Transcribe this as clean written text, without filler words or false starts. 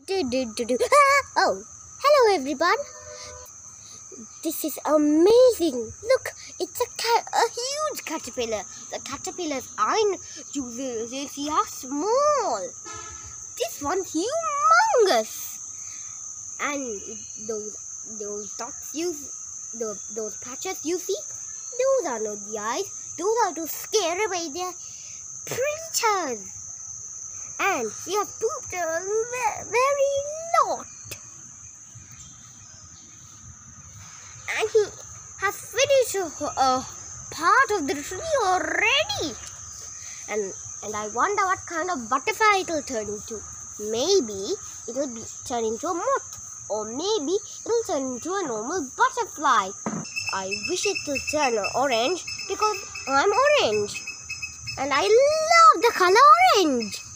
Oh, hello everyone. This is amazing. Look, it's a huge caterpillar. The caterpillars I usually are small. This one's humongous. And those dots those patches you see, those are not the eyes. Those are to scare away the predators. And he has pooped a very lot. And he has finished a part of the tree already. And I wonder what kind of butterfly it will turn into. Maybe it will turn into a moth. Or maybe it will turn into a normal butterfly. I wish it will turn orange because I'm orange. And I love the color orange.